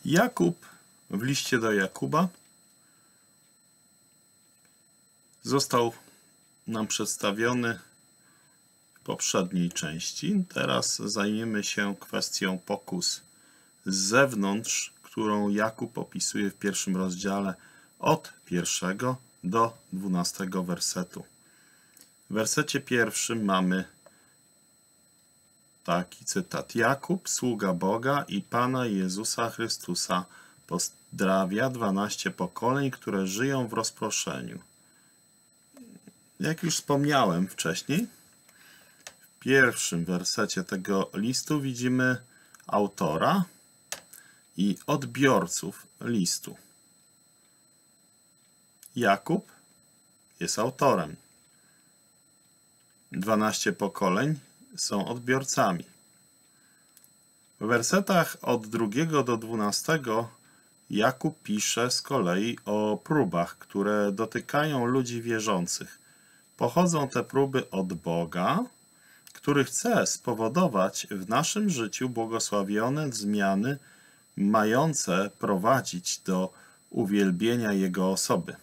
Jakub w liście do Jakuba został nam przedstawiony w poprzedniej części. Teraz zajmiemy się kwestią pokus z zewnątrz, którą Jakub opisuje w pierwszym rozdziale od 1 do 12 wersetu. W wersecie pierwszym mamy taki cytat. Jakub, sługa Boga i Pana Jezusa Chrystusa, pozdrawia 12 pokoleń, które żyją w rozproszeniu. Jak już wspomniałem wcześniej, w pierwszym wersecie tego listu widzimy autora i odbiorców listu. Jakub jest autorem. 12 pokoleń są odbiorcami. W wersetach od 2 do 12 Jakub pisze z kolei o próbach, które dotykają ludzi wierzących. Pochodzą te próby od Boga, który chce spowodować w naszym życiu błogosławione zmiany mające prowadzić do uwielbienia Jego osoby.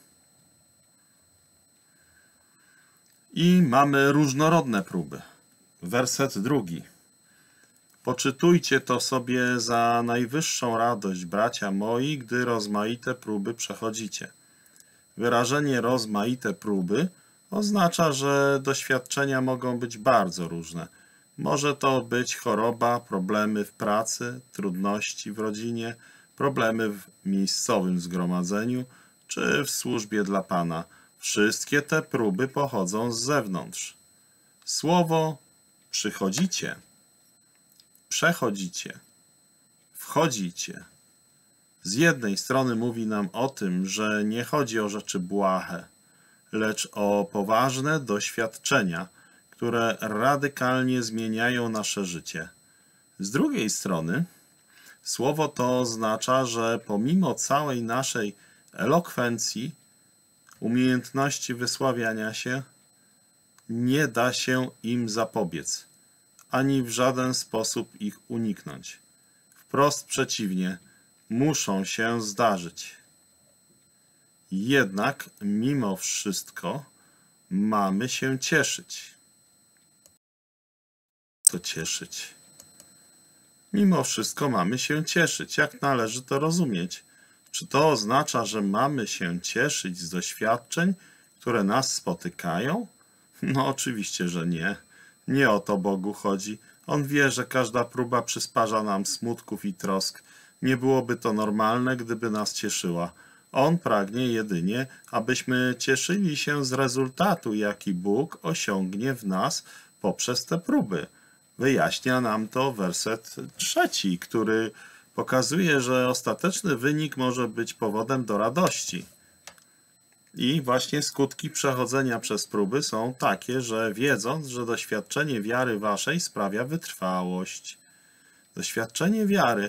I mamy różnorodne próby. Werset 2. Poczytujcie to sobie za najwyższą radość, bracia moi, gdy rozmaite próby przechodzicie. Wyrażenie rozmaite próby oznacza, że doświadczenia mogą być bardzo różne. Może to być choroba, problemy w pracy, trudności w rodzinie, problemy w miejscowym zgromadzeniu czy w służbie dla Pana. Wszystkie te próby pochodzą z zewnątrz. Słowo przychodzicie, przechodzicie, wchodzicie. Z jednej strony mówi nam o tym, że nie chodzi o rzeczy błahe, lecz o poważne doświadczenia, które radykalnie zmieniają nasze życie. Z drugiej strony słowo to oznacza, że pomimo całej naszej elokwencji, umiejętności wysławiania się, nie da się im zapobiec, ani w żaden sposób ich uniknąć. Wprost przeciwnie, muszą się zdarzyć. Jednak mimo wszystko mamy się cieszyć. Co cieszyć? Mimo wszystko mamy się cieszyć. Jak należy to rozumieć? Czy to oznacza, że mamy się cieszyć z doświadczeń, które nas spotykają? No oczywiście, że nie. Nie o to Bogu chodzi. On wie, że każda próba przysparza nam smutków i trosk. Nie byłoby to normalne, gdyby nas cieszyła. On pragnie jedynie, abyśmy cieszyli się z rezultatu, jaki Bóg osiągnie w nas poprzez te próby. Wyjaśnia nam to werset 3, który pokazuje, że ostateczny wynik może być powodem do radości. I właśnie skutki przechodzenia przez próby są takie, że wiedząc, że doświadczenie wiary waszej sprawia wytrwałość. Doświadczenie wiary.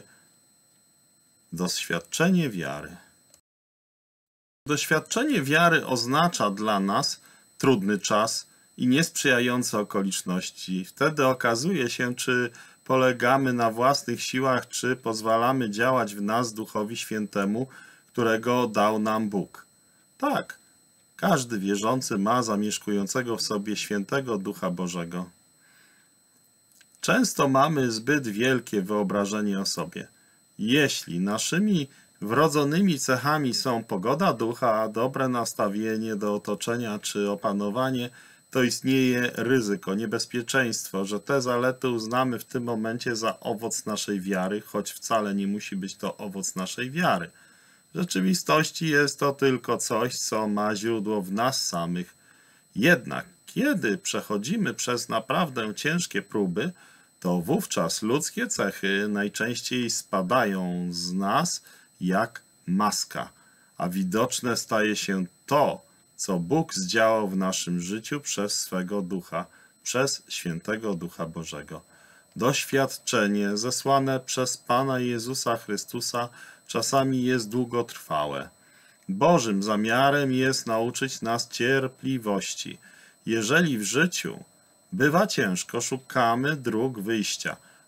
Doświadczenie wiary oznacza dla nas trudny czas i niesprzyjające okoliczności. Wtedy okazuje się, czy polegamy na własnych siłach, czy pozwalamy działać w nas Duchowi Świętemu, którego dał nam Bóg. Tak, każdy wierzący ma zamieszkującego w sobie Świętego Ducha Bożego. Często mamy zbyt wielkie wyobrażenie o sobie. Jeśli naszymi wrodzonymi cechami są pogoda ducha, dobre nastawienie do otoczenia czy opanowanie, to istnieje ryzyko, niebezpieczeństwo, że te zalety uznamy w tym momencie za owoc naszej wiary, choć wcale nie musi być to owoc naszej wiary. W rzeczywistości jest to tylko coś, co ma źródło w nas samych. Jednak kiedy przechodzimy przez naprawdę ciężkie próby, to wówczas ludzkie cechy najczęściej spadają z nas jak maska, a widoczne staje się to, co Bóg zdziałał w naszym życiu przez swego Ducha, przez Świętego Ducha Bożego. Doświadczenie zesłane przez Pana Jezusa Chrystusa czasami jest długotrwałe. Bożym zamiarem jest nauczyć nas cierpliwości. Jeżeli w życiu bywa ciężko, szukamy dróg wyjścia.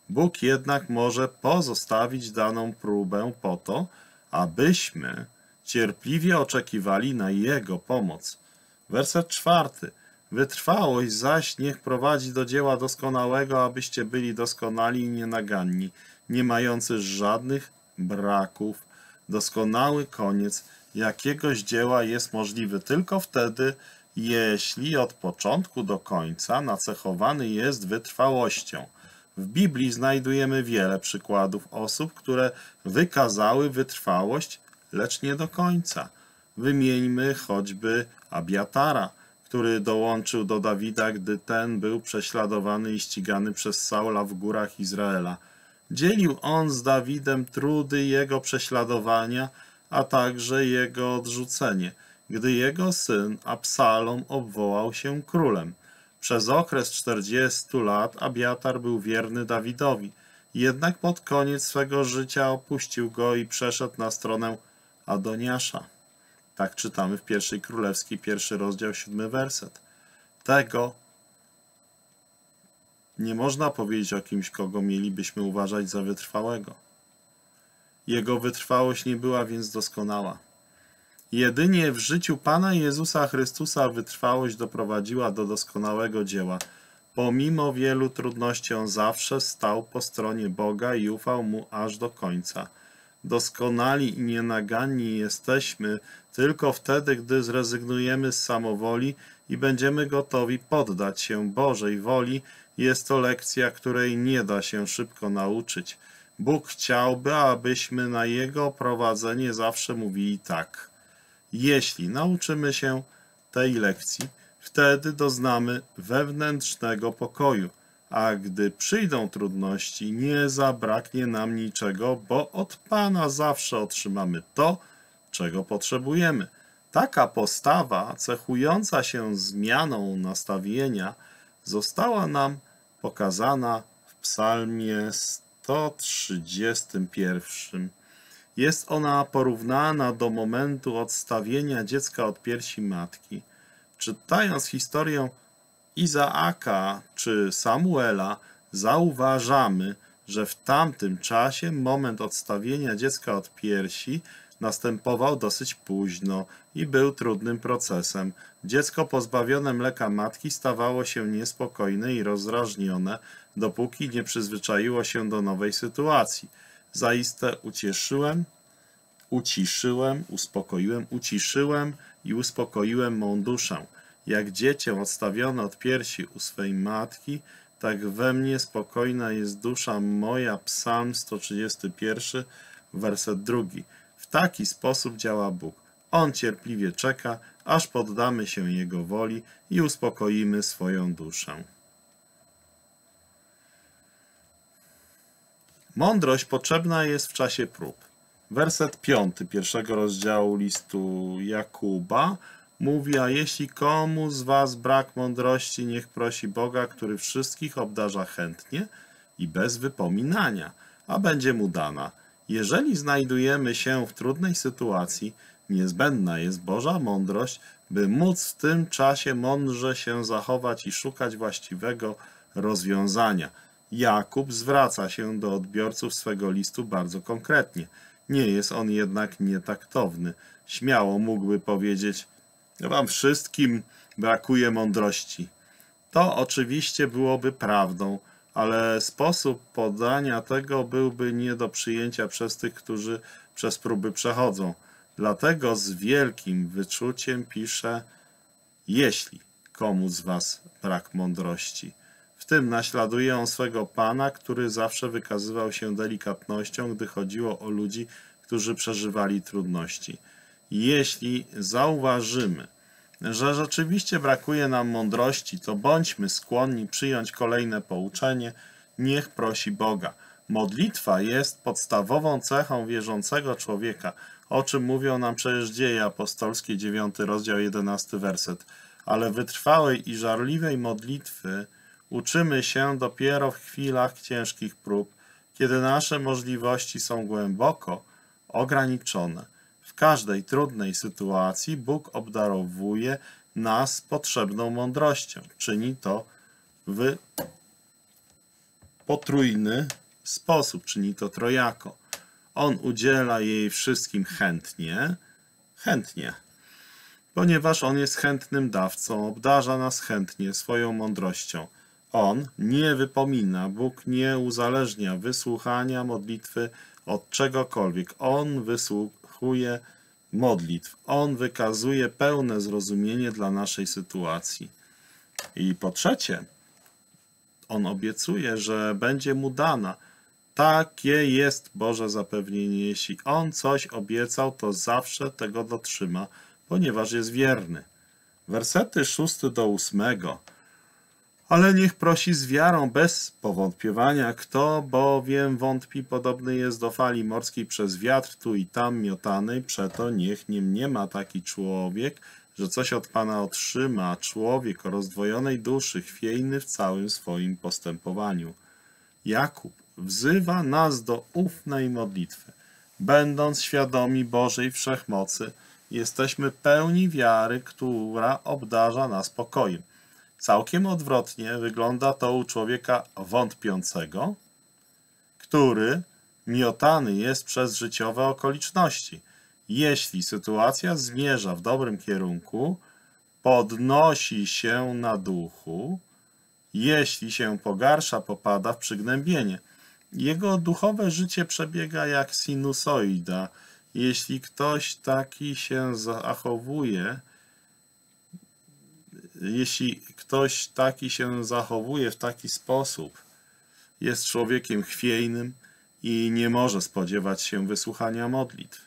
Bóg jednak może pozostawić daną próbę po to, abyśmy cierpliwie oczekiwali na Jego pomoc. Werset 4. Wytrwałość zaś niech prowadzi do dzieła doskonałego, abyście byli doskonali i nienaganni, nie mający żadnych braków. Doskonały koniec jakiegoś dzieła jest możliwy tylko wtedy, jeśli od początku do końca nacechowany jest wytrwałością. W Biblii znajdujemy wiele przykładów osób, które wykazały wytrwałość, lecz nie do końca. Wymieńmy choćby Abiatara, który dołączył do Dawida, gdy ten był prześladowany i ścigany przez Saula w górach Izraela. Dzielił on z Dawidem trudy jego prześladowania, a także jego odrzucenie, gdy jego syn Absalom obwołał się królem. Przez okres 40 lat Abiatar był wierny Dawidowi, jednak pod koniec swego życia opuścił go i przeszedł na stronę Adoniasza. Tak czytamy w pierwszej Królewskiej, 1 rozdział, 7 werset. Tego nie można powiedzieć o kimś, kogo mielibyśmy uważać za wytrwałego. Jego wytrwałość nie była więc doskonała. Jedynie w życiu Pana Jezusa Chrystusa wytrwałość doprowadziła do doskonałego dzieła. Pomimo wielu trudności on zawsze stał po stronie Boga i ufał Mu aż do końca. Doskonali i nienaganni jesteśmy tylko wtedy, gdy zrezygnujemy z samowoli i będziemy gotowi poddać się Bożej woli. Jest to lekcja, której nie da się szybko nauczyć. Bóg chciałby, abyśmy na Jego prowadzenie zawsze mówili tak. Jeśli nauczymy się tej lekcji, wtedy doznamy wewnętrznego pokoju, a gdy przyjdą trudności, nie zabraknie nam niczego, bo od Pana zawsze otrzymamy to, czego potrzebujemy. Taka postawa, cechująca się zmianą nastawienia, została nam pokazana w Psalmie 131. Jest ona porównana do momentu odstawienia dziecka od piersi matki. Czytając historię Izaaka czy Samuela, zauważamy, że w tamtym czasie moment odstawienia dziecka od piersi następował dosyć późno i był trudnym procesem. Dziecko pozbawione mleka matki stawało się niespokojne i rozdrażnione, dopóki nie przyzwyczaiło się do nowej sytuacji. Zaiste uciszyłem i uspokoiłem mą duszę. Jak dziecię odstawione od piersi u swej matki, tak we mnie spokojna jest dusza moja. Psalm 131, werset 2. W taki sposób działa Bóg. On cierpliwie czeka, aż poddamy się Jego woli i uspokoimy swoją duszę. Mądrość potrzebna jest w czasie prób. Werset 5 pierwszego rozdziału listu Jakuba mówi, a jeśli komu z was brak mądrości, niech prosi Boga, który wszystkich obdarza chętnie i bez wypominania, a będzie mu dana. Jeżeli znajdujemy się w trudnej sytuacji, niezbędna jest Boża mądrość, by móc w tym czasie mądrze się zachować i szukać właściwego rozwiązania. Jakub zwraca się do odbiorców swego listu bardzo konkretnie. Nie jest on jednak nietaktowny. Śmiało mógłby powiedzieć, wam wszystkim brakuje mądrości. To oczywiście byłoby prawdą, ale sposób podania tego byłby nie do przyjęcia przez tych, którzy przez próby przechodzą. Dlatego z wielkim wyczuciem pisze, jeśli komuś z was brak mądrości. W tym naśladuje on swego Pana, który zawsze wykazywał się delikatnością, gdy chodziło o ludzi, którzy przeżywali trudności. Jeśli zauważymy, że rzeczywiście brakuje nam mądrości, to bądźmy skłonni przyjąć kolejne pouczenie, niech prosi Boga. Modlitwa jest podstawową cechą wierzącego człowieka, o czym mówią nam przecież Dzieje apostolskie, 9 rozdział, 11 werset. Ale wytrwałej i żarliwej modlitwy uczymy się dopiero w chwilach ciężkich prób, kiedy nasze możliwości są głęboko ograniczone. W każdej trudnej sytuacji Bóg obdarowuje nas potrzebną mądrością. Czyni to w potrójny sposób, czyni to trojako. On udziela jej wszystkim chętnie, ponieważ On jest chętnym dawcą, obdarza nas chętnie swoją mądrością. On nie wypomina, Bóg nie uzależnia wysłuchania modlitwy od czegokolwiek. On wysłuchuje modlitw. On wykazuje pełne zrozumienie dla naszej sytuacji. I po trzecie, On obiecuje, że będzie mu dana. Takie jest Boże zapewnienie. Jeśli On coś obiecał, to zawsze tego dotrzyma, ponieważ jest wierny. Wersety 6 do 8. Ale niech prosi z wiarą, bez powątpiewania. Kto bowiem wątpi, podobny jest do fali morskiej przez wiatr tu i tam miotanej. Przeto niech nie mniema taki człowiek, że coś od Pana otrzyma. Człowiek o rozdwojonej duszy, chwiejny w całym swoim postępowaniu. Jakub wzywa nas do ufnej modlitwy. Będąc świadomi Bożej wszechmocy, jesteśmy pełni wiary, która obdarza nas pokojem. Całkiem odwrotnie wygląda to u człowieka wątpiącego, który miotany jest przez życiowe okoliczności. Jeśli sytuacja zmierza w dobrym kierunku, podnosi się na duchu, jeśli się pogarsza, popada w przygnębienie. Jego duchowe życie przebiega jak sinusoida. Jeśli ktoś taki się zachowuje, w taki sposób, jest człowiekiem chwiejnym i nie może spodziewać się wysłuchania modlitw.